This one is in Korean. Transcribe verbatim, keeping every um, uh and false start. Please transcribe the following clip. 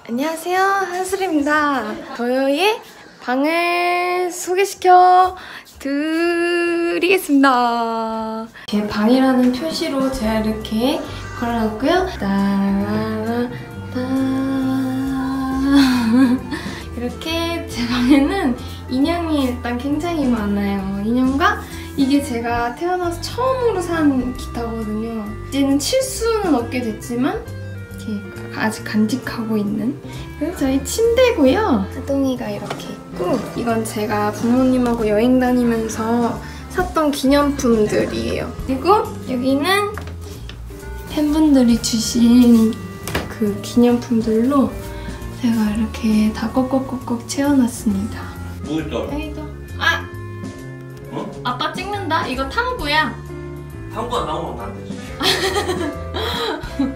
안녕하세요, 한슬입니다. 저의 방을 소개시켜 드리겠습니다. 제 방이라는 표시로 제가 이렇게 걸어놨고요. 따라라라 이렇게 제 방에는 인형이 일단 굉장히 많아요. 인형과 이게 제가 태어나서 처음으로 산 기타거든요. 이제는 칠 수는 없게 됐지만 이렇게 아직 간직하고 있는. 그리고 저희 침대고요. 하동이가 이렇게 있고, 이건 제가 부모님하고 여행 다니면서 샀던 기념품들이에요. 그리고 여기는 팬분들이 주신 그 기념품들로 제가 이렇게 다 꼭꼭꼭꼭 채워놨습니다. 뭐 있다? 여기도. 아! 어? 아빠 찍는다? 이거 탕구야. 탕구가 나오면 안 되지.